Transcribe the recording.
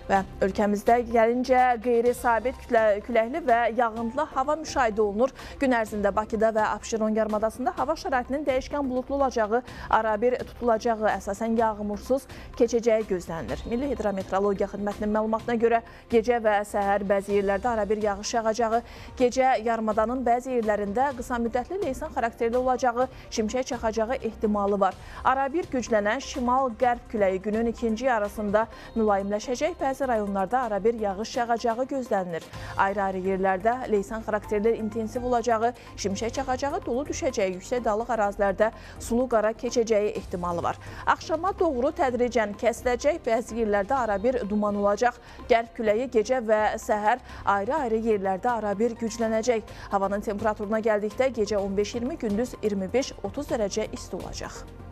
Və ölkəmizdə gəlincə qeyri-sabit küləkli və yağıntılı hava müşahidə olunur. Gün ərzində Bakıda və Abşeron yarımadasında hava şəraitinin dəyişkən buludlu olacağı, arabir tutulacağı, əsasən yağmursuz keçəcəyi gözlənilir. Milli Hidrometeorologiya Xidmətinin məlumatına görə gecə və səhər bəzi yerlərdə arabir yağış yağacağı, gecə yarımadanın bəzi yerlərində qısa müddətli leysan xarakterli olacağı, şimşək çaxacağı ehtimalı var. Arabir güclənən şimal-qərb küləyi günün ikinci yarısında mülayimləşəcək, bəzi rayonlarda arabir yağış yağacağı gözlənilir. Ayrı-ayrı yerlərdə leysan xarakterli intensiv olacağı, şimşək çaxacağı, dolu düşəcəyi, yüksək dağlıq ərazilərdə sulu qara keçəcəyi ehtimalı var. Axşama doğru tədricən kəsiləcək, bəzi yerlərdə arabir duman olacaq. Qərb küləyi gecə və səhər ayrı-ayrı yerlərdə arabir güclənəcək. Havanın temperaturuna gəldikdə gecə 15-20, gündüz 25-30 dərəcə isti olacaq.